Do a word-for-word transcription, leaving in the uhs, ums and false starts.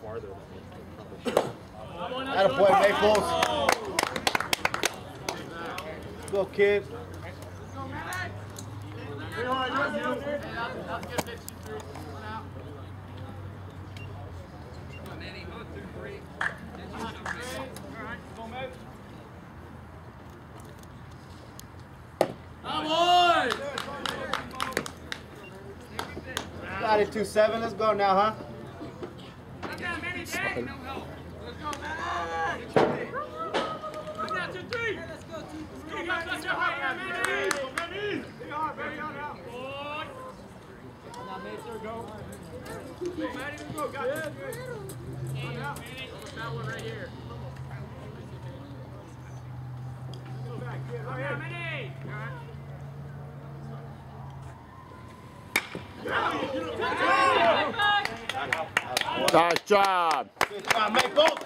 farther than me. Attaboy, Maples. Go, kid. Got it, two seven. Let's go now, huh? Nice job. Good job, Maple.